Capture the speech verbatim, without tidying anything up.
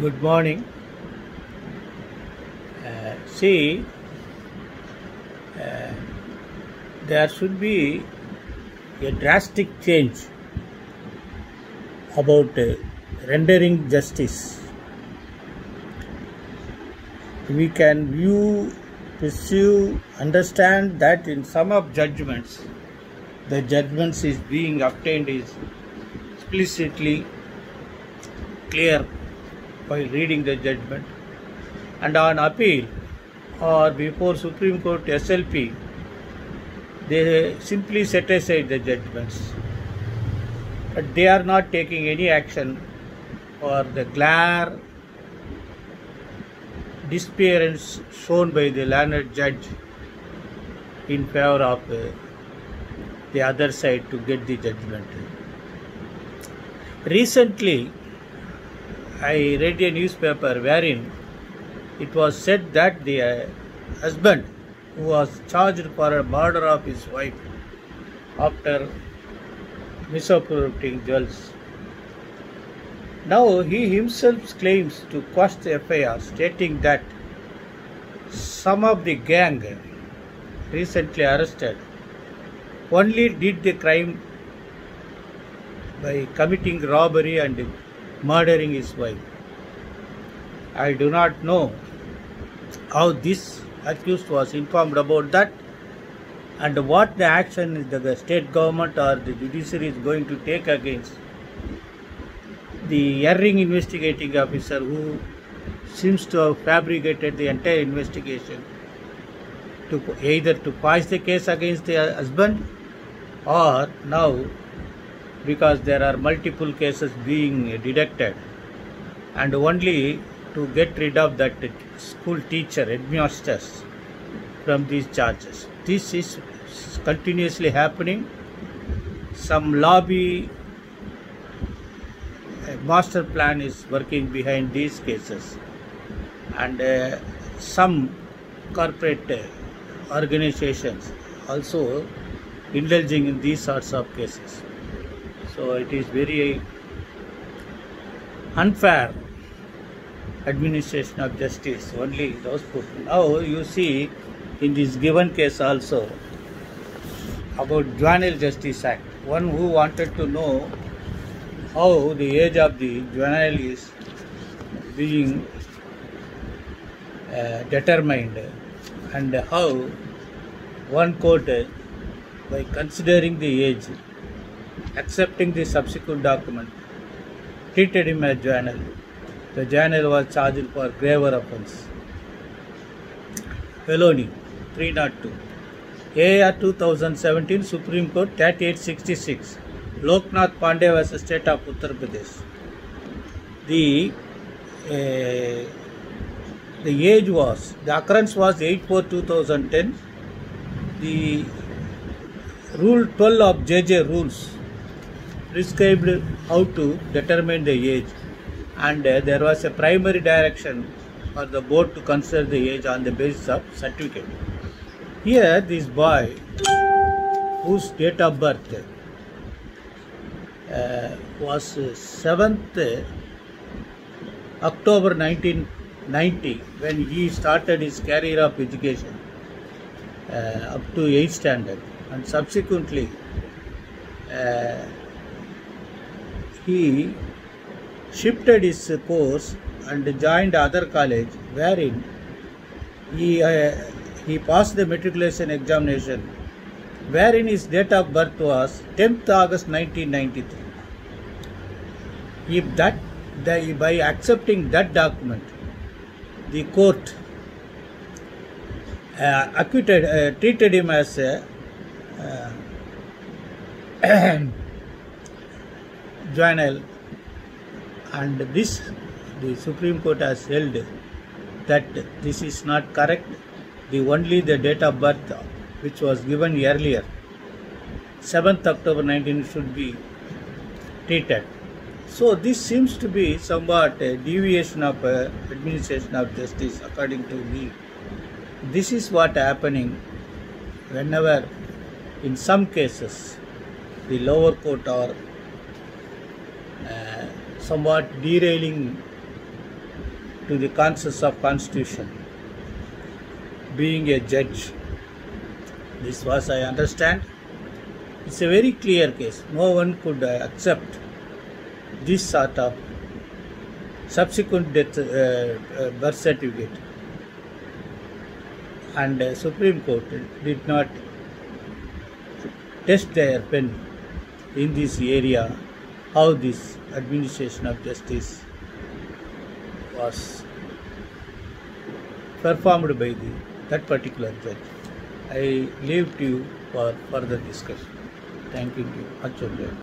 Good morning. Uh, see, uh, there should be a drastic change about uh, rendering justice. We can view, perceive, understand that in some of judgments, the judgments is being obtained is explicitly clear while reading the judgment, and on appeal or before Supreme Court S L P, they simply set aside the judgments, but they are not taking any action for the glare disappearance shown by the learned judge in favor of uh, the other side to get the judgment. Recently, I read a newspaper wherein it was said that the uh, husband who was charged for a murder of his wife after misappropriating jewels, now he himself claims to quash the F I R, stating that some of the gang recently arrested only did the crime by committing robbery and murdering his wife. I do not know how this accused was informed about that and what the action the state government or the judiciary is going to take against the erring investigating officer who seems to have fabricated the entire investigation to either to quash the case against the husband, or now because there are multiple cases being deducted and only to get rid of that school teacher, headmasters from these charges. This is continuously happening. Some lobby master plan is working behind these cases, and uh, some corporate uh, organizations also indulging in these sorts of cases. So it is very unfair administration of justice, only those people. Now you see in this given case also about Juvenile Justice Act, one who wanted to know how the age of the juvenile is being uh, determined, and how one court uh, by considering the age, accepting the subsequent document, treated him as juvenile. The juvenile was charged for graver offence. Felony three oh two. A R two thousand seventeen Supreme Court thirty-eight sixty-six. Loknath Pandey versus State of Uttar Pradesh. The uh, the age was, the occurrence was eight four two thousand ten. The Rule twelve of J J rules prescribed how to determine the age, and uh, there was a primary direction for the board to consider the age on the basis of certificate. Here this boy, whose date of birth uh, was seventh October nineteen ninety, when he started his career of education uh, up to eighth standard, and subsequently uh, he shifted his course and joined other college, wherein he uh, he passed the matriculation examination, wherein his date of birth was tenth August nineteen ninety-three. If that, the, by accepting that document, the court uh, acquitted, uh, treated him as a uh, juvenile, and this the Supreme Court has held that this is not correct. The only the date of birth which was given earlier, seventh October nineteen, should be treated. So this seems to be somewhat a deviation of uh, administration of justice, according to me. This is what happening whenever in some cases the lower court or uh, somewhat derailing to the consensus of constitution. Being a judge, this was, I understand, it's a very clear case. No one could uh, accept this sort of subsequent death uh, uh, birth certificate, and uh, Supreme Court did not test their pen in this area, how this administration of justice was performed by the, that particular judge. I leave to you for further discussion. Thank you. Much obliged.